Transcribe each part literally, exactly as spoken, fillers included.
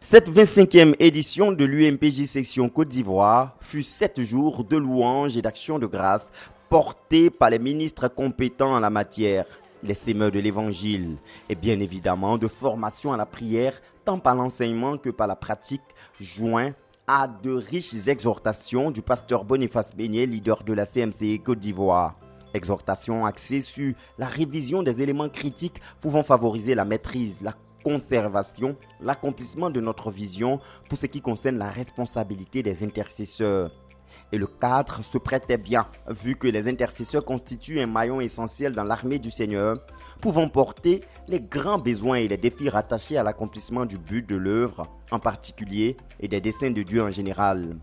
Cette vingt-cinquième édition de l'U M P J Section Côte d'Ivoire fut sept jours de louanges et d'actions de grâce portés par les ministres compétents en la matière, les semeurs de l'Évangile et bien évidemment de formation à la prière tant par l'enseignement que par la pratique, joint à de riches exhortations du pasteur Boniface Beignet, leader de la C M C Côte d'Ivoire. Exhortations axées sur la révision des éléments critiques pouvant favoriser la maîtrise, la conservation, l'accomplissement de notre vision pour ce qui concerne la responsabilité des intercesseurs. Et le cadre se prêtait bien, vu que les intercesseurs constituent un maillon essentiel dans l'armée du Seigneur, pouvant porter les grands besoins et les défis rattachés à l'accomplissement du but de l'œuvre en particulier et des desseins de Dieu en général.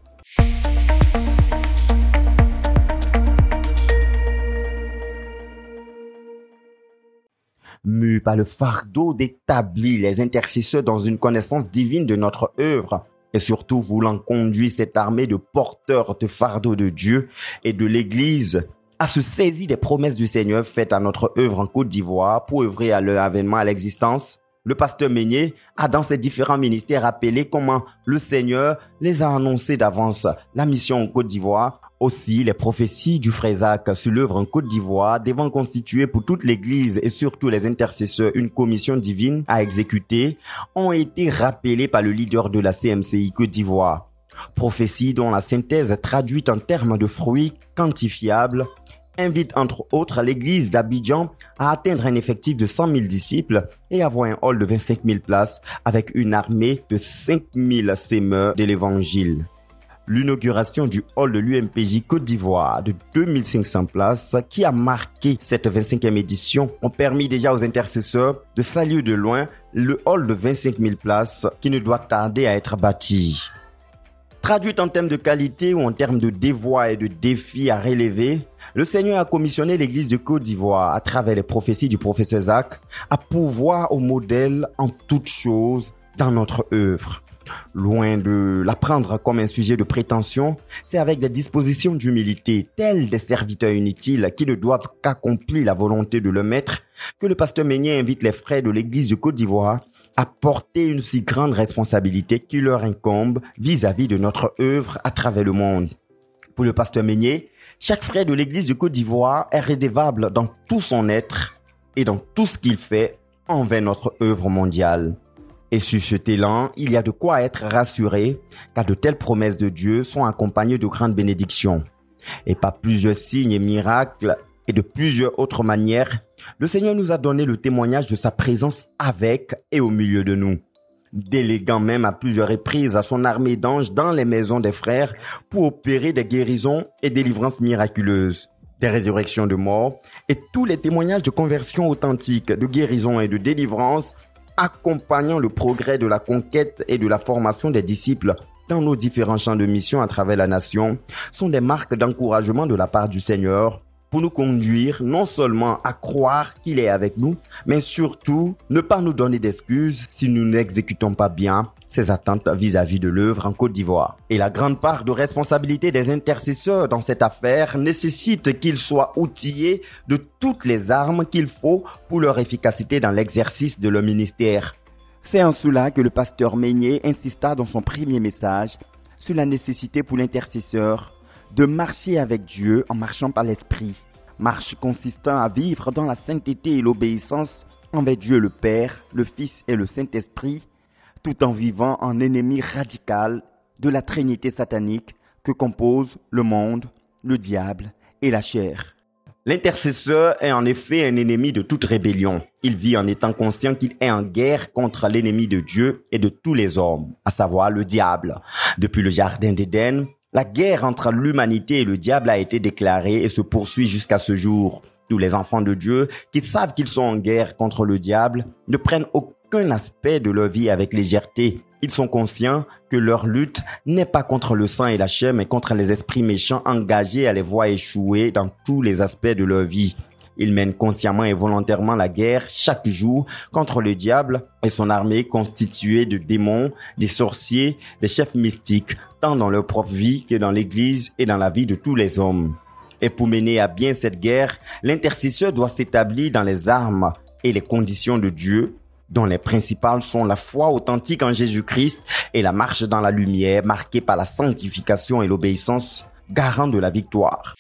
Mus par le fardeau d'établir les intercesseurs dans une connaissance divine de notre œuvre, et surtout voulant conduire cette armée de porteurs de fardeau de Dieu et de l'Église à se saisir des promesses du Seigneur faites à notre œuvre en Côte d'Ivoire pour œuvrer à leur avènement à l'existence, le pasteur Beignet a dans ses différents ministères rappelé comment le Seigneur les a annoncés d'avance. La mission en Côte d'Ivoire, aussi les prophéties du frère Isaac sur l'œuvre en Côte d'Ivoire devant constituer pour toute l'Église et surtout les intercesseurs une commission divine à exécuter, ont été rappelées par le leader de la C M C I Côte d'Ivoire. Prophéties dont la synthèse traduite en termes de fruits quantifiables invite entre autres l'Église d'Abidjan à atteindre un effectif de cent mille disciples et avoir un hall de vingt-cinq mille places avec une armée de cinq mille semeurs de l'Évangile. L'inauguration du hall de l'U M P J Côte d'Ivoire de deux mille cinq cents places qui a marqué cette vingt-cinquième édition ont permis déjà aux intercesseurs de saluer de loin le hall de vingt-cinq mille places qui ne doit tarder à être bâti. Traduite en termes de qualité ou en termes de devoirs et de défis à relever, le Seigneur a commissionné l'Église de Côte d'Ivoire, à travers les prophéties du prophète Isaac, à pourvoir au modèle en toutes choses dans notre œuvre. Loin de la prendre comme un sujet de prétention, c'est avec des dispositions d'humilité, telles des serviteurs inutiles qui ne doivent qu'accomplir la volonté de leur maître, que le pasteur Beignet invite les frères de l'Église de Côte d'Ivoire à porter une si grande responsabilité qui leur incombe vis-à-vis de notre œuvre à travers le monde. Pour le pasteur Beignet, chaque frère de l'Église de Côte d'Ivoire est redevable dans tout son être et dans tout ce qu'il fait envers notre œuvre mondiale. Et sur cet élan, il y a de quoi être rassuré, car de telles promesses de Dieu sont accompagnées de grandes bénédictions. Et par plusieurs signes et miracles, et de plusieurs autres manières, le Seigneur nous a donné le témoignage de sa présence avec et au milieu de nous, déléguant même à plusieurs reprises à son armée d'anges dans les maisons des frères pour opérer des guérisons et délivrances miraculeuses, des résurrections de morts, et tous les témoignages de conversion authentique, de guérison et de délivrance accompagnant le progrès de la conquête et de la formation des disciples dans nos différents champs de mission à travers la nation, sont des marques d'encouragement de la part du Seigneur pour nous conduire non seulement à croire qu'il est avec nous, mais surtout ne pas nous donner d'excuses si nous n'exécutons pas bien ses attentes vis-à-vis de l'œuvre en Côte d'Ivoire. Et la grande part de responsabilité des intercesseurs dans cette affaire nécessite qu'ils soient outillés de toutes les armes qu'il faut pour leur efficacité dans l'exercice de leur ministère. C'est en cela que le pasteur Beignet insista dans son premier message sur la nécessité pour l'intercesseur de marcher avec Dieu en marchant par l'Esprit, marche consistant à vivre dans la sainteté et l'obéissance envers Dieu le Père, le Fils et le Saint-Esprit, tout en vivant en ennemi radical de la trinité satanique que composent le monde, le diable et la chair. L'intercesseur est en effet un ennemi de toute rébellion. Il vit en étant conscient qu'il est en guerre contre l'ennemi de Dieu et de tous les hommes, à savoir le diable. Depuis le jardin d'Éden, la guerre entre l'humanité et le diable a été déclarée et se poursuit jusqu'à ce jour. Tous les enfants de Dieu qui savent qu'ils sont en guerre contre le diable ne prennent aucun aspect de leur vie avec légèreté. Ils sont conscients que leur lutte n'est pas contre le sang et la chair, mais contre les esprits méchants engagés à les voir échouer dans tous les aspects de leur vie. Ils mènent consciemment et volontairement la guerre chaque jour contre le diable et son armée constituée de démons, des sorciers, des chefs mystiques, tant dans leur propre vie que dans l'Église et dans la vie de tous les hommes. Et pour mener à bien cette guerre, l'intercesseur doit s'établir dans les armes et les conditions de Dieu, dont les principales sont la foi authentique en Jésus-Christ et la marche dans la lumière marquée par la sanctification et l'obéissance, garant de la victoire.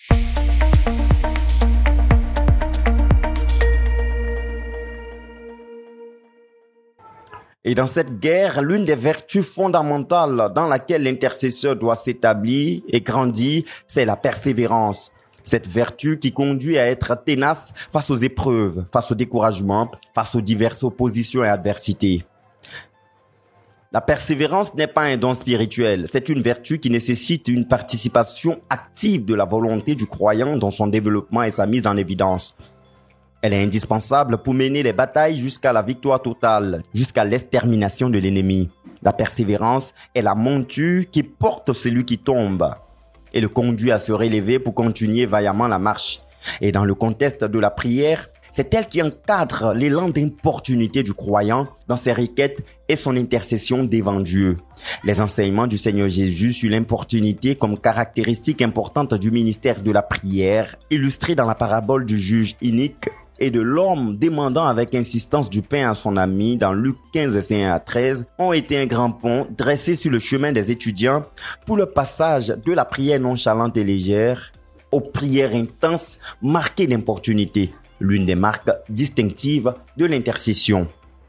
Et dans cette guerre, l'une des vertus fondamentales dans laquelle l'intercesseur doit s'établir et grandir, c'est la persévérance. Cette vertu qui conduit à être ténace face aux épreuves, face au découragement, face aux diverses oppositions et adversités. La persévérance n'est pas un don spirituel, c'est une vertu qui nécessite une participation active de la volonté du croyant dans son développement et sa mise en évidence. Elle est indispensable pour mener les batailles jusqu'à la victoire totale, jusqu'à l'extermination de l'ennemi. La persévérance est la monture qui porte celui qui tombe et le conduit à se relever pour continuer vaillamment la marche. Et dans le contexte de la prière, c'est elle qui encadre l'élan d'importunité du croyant dans ses requêtes et son intercession devant Dieu. Les enseignements du Seigneur Jésus sur l'importunité comme caractéristique importante du ministère de la prière, illustrés dans la parabole du juge inique et de l'homme demandant avec insistance du pain à son ami dans Luc quinze, cinq à treize, ont été un grand pont dressé sur le chemin des étudiants pour le passage de la prière nonchalante et légère aux prières intenses marquées d'importunité, l'une des marques distinctives de l'intercession.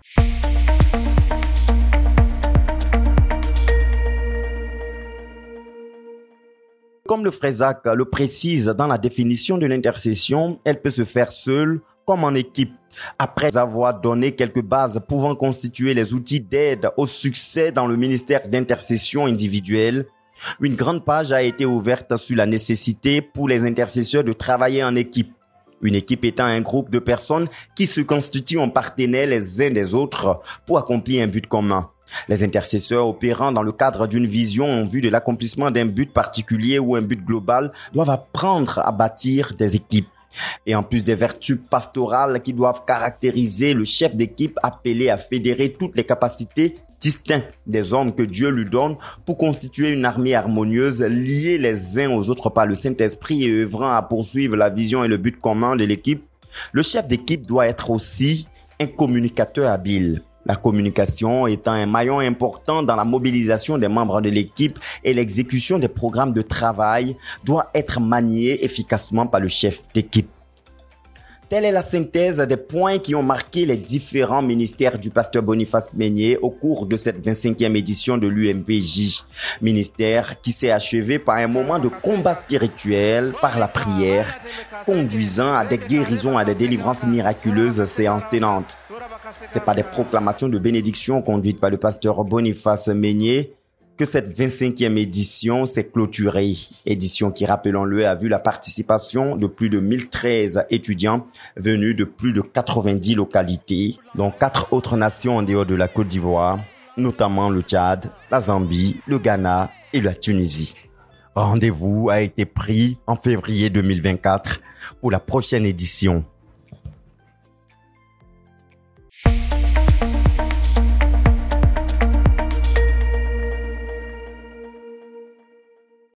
Comme le frère Zach le précise dans la définition de l'intercession, elle peut se faire seule comme en équipe. Après avoir donné quelques bases pouvant constituer les outils d'aide au succès dans le ministère d'intercession individuelle, une grande page a été ouverte sur la nécessité pour les intercesseurs de travailler en équipe. Une équipe étant un groupe de personnes qui se constituent en partenaires les uns des autres pour accomplir un but commun. Les intercesseurs opérant dans le cadre d'une vision en vue de l'accomplissement d'un but particulier ou un but global doivent apprendre à bâtir des équipes. Et en plus des vertus pastorales qui doivent caractériser le chef d'équipe appelé à fédérer toutes les capacités distinctes des hommes que Dieu lui donne pour constituer une armée harmonieuse, liée les uns aux autres par le Saint-Esprit et œuvrant à poursuivre la vision et le but commun de l'équipe, le chef d'équipe doit être aussi un communicateur habile. La communication étant un maillon important dans la mobilisation des membres de l'équipe et l'exécution des programmes de travail doit être maniée efficacement par le chef d'équipe. Telle est la synthèse des points qui ont marqué les différents ministères du pasteur Boniface Meignier au cours de cette vingt-cinquième édition de l'U M P J. Ministère qui s'est achevé par un moment de combat spirituel par la prière, conduisant à des guérisons, à des délivrances miraculeuses séances tenantes. C'est par des proclamations de bénédiction conduites par le pasteur Boniface Meignier que cette vingt-cinquième édition s'est clôturée. Édition qui, rappelons-le, a vu la participation de plus de mille treize étudiants venus de plus de quatre-vingt-dix localités, dont quatre autres nations en dehors de la Côte d'Ivoire, notamment le Tchad, la Zambie, le Ghana et la Tunisie. Rendez-vous a été pris en février deux mille vingt-quatre pour la prochaine édition.